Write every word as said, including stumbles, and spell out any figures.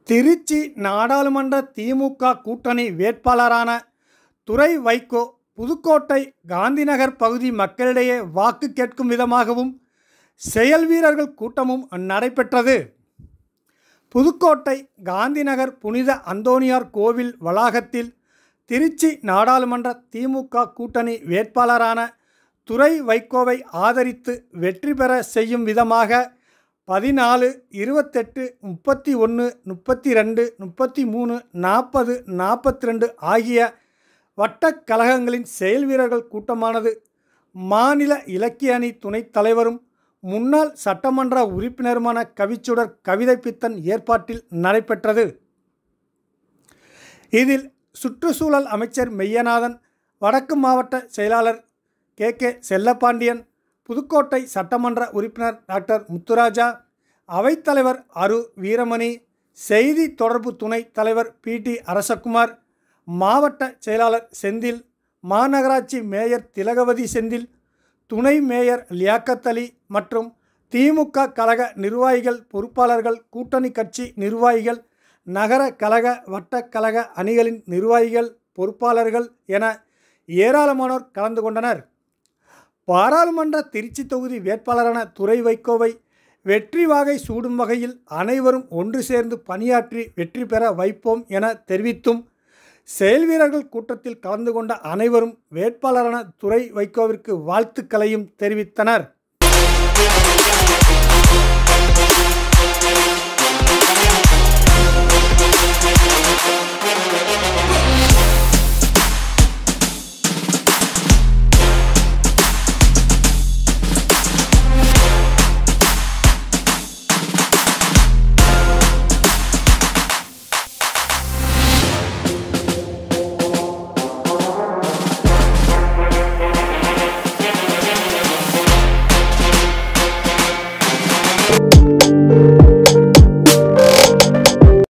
திருச்சி நாடாளுமன்ற திமுக கூட்டணி வேட்பாளரான துரை வைகோ புதுக்கோட்டை காந்திநகர் பகுதி மக்களிடையே வாக்கு கேட்கும் விதமாகவும் செயல் வீரர்கள் கூட்டமும் நடைபெற்றது. புதுக்கோட்டை காந்திநகர் புனித அந்தோணியார் கோவில் வளாகத்தில் திருச்சி நாடாளுமன்ற திமுக கூட்டணி வேட்பாளரான துரை வைகோவை ஆதரித்து வெற்றி பெற செய்யும் விதமாக பதினாலு இருபத்தெட்டு முப்பத்தி ஒன்று முப்பத்தி ரெண்டு முப்பத்தி மூணு நாற்பது நாற்பத்தி ரெண்டு ஆகிய வட்டக் கழகங்களின் செயல் வீரர்கள் கூட்டமானது மாநில இலக்கிய அணி துணைத் தலைவரும் முன்னாள் சட்டமன்ற உறுப்பினருமான கவிச்சுடர் கவிதை பித்தன் ஏற்பாட்டில் நடைபெற்றது. இதில் சுற்றுச்சூழல் அமைச்சர் மெய்யநாதன், வடக்கு மாவட்ட செயலாளர் கே கே செல்லப்பாண்டியன், புதுக்கோட்டை சட்டமன்ற உறுப்பினர் டாக்டர் முத்துராஜா, அவைத்தலைவர் அரு வீரமணி, செய்தி தொடர்பு துணைத் தலைவர் பி டி அரசகுமார், மாவட்ட செயலாளர் செந்தில், மாநகராட்சி மேயர் திலகவதி செந்தில், துணை மேயர் லியாக்கத் அலி மற்றும் திமுக கழக நிர்வாகிகள், பொறுப்பாளர்கள், கூட்டணி கட்சி நிர்வாகிகள், நகர கழக வட்டக் கழக அணிகளின் நிர்வாகிகள், பொறுப்பாளர்கள் என ஏராளமானோர் கலந்து கொண்டனர். பாராளுமன்ற திருச்சி தொகுதி வேட்பாளரான துரை வைகோவை வெற்றி வாகை சூடும் வகையில் அனைவரும் ஒன்று சேர்ந்து பணியாற்றி வெற்றி பெற வைப்போம் என தெரிவித்தும், செயல் வீரர்கள் கூட்டத்தில் கலந்து கொண்ட அனைவரும் வேட்பாளரான துரை வைகோவிற்கு வாழ்த்துக்களையும் தெரிவித்தனர்.